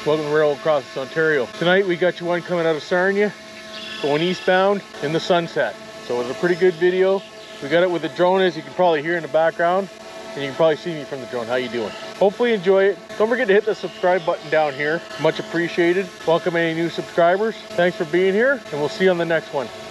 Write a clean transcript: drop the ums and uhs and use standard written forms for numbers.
Welcome to Railroad Crossings, Ontario. Tonight we got you one coming out of Sarnia, going eastbound in the sunset. So it was a pretty good video. We got it with the drone, as you can probably hear in the background, and you can probably see me from the drone. How you doing? Hopefully you enjoy it. Don't forget to hit the subscribe button down here. Much appreciated. Welcome any new subscribers. Thanks for being here, and we'll see you on the next one.